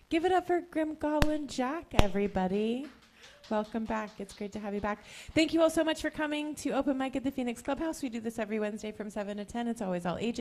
Give it up for Grim Goblin Jack, everybody. Welcome back. It's great to have you back. Thank you all so much for coming to Open Mic at the Phoenix Clubhouse. We do this every Wednesday from 7 to 10. It's always all ages.